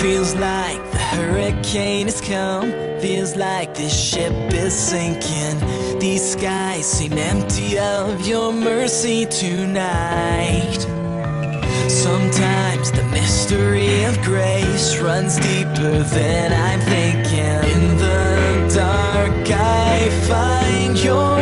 Feels like the hurricane has come. Feels like this ship is sinking. These skies seem empty of your mercy tonight. Sometimes the mystery of grace runs deeper than I'm thinking. In the dark I find your